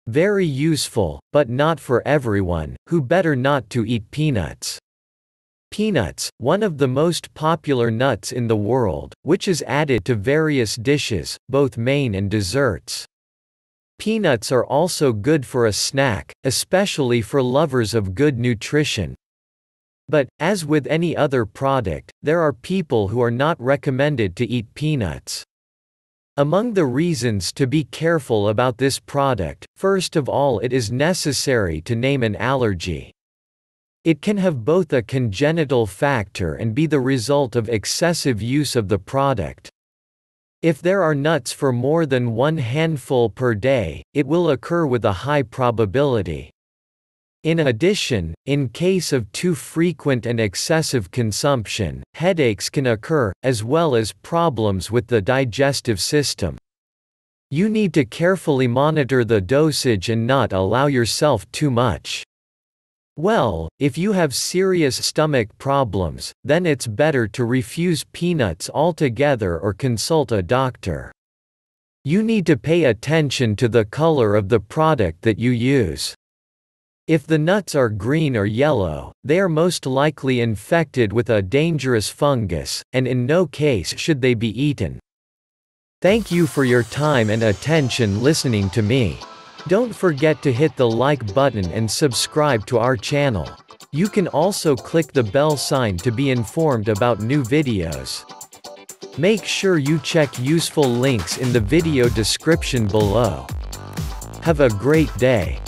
Very useful, but not for everyone, who better not to eat peanuts. Peanuts, one of the most popular nuts in the world, which is added to various dishes, both main and desserts. Peanuts are also good for a snack, especially for lovers of good nutrition. But, as with any other product, there are people who are not recommended to eat peanuts. Among the reasons to be careful about this product, first of all, it is necessary to name an allergy. It can have both a congenital factor and be the result of excessive use of the product. If there are nuts for more than one handful per day, it will occur with a high probability. In addition, in case of too frequent and excessive consumption, headaches can occur, as well as problems with the digestive system. You need to carefully monitor the dosage and not allow yourself too much. Well, if you have serious stomach problems, then it's better to refuse peanuts altogether or consult a doctor. You need to pay attention to the color of the product that you use. If the nuts are green or yellow, they are most likely infected with a dangerous fungus, and in no case should they be eaten. Thank you for your time and attention listening to me. Don't forget to hit the like button and subscribe to our channel. You can also click the bell sign to be informed about new videos. Make sure you check useful links in the video description below. Have a great day.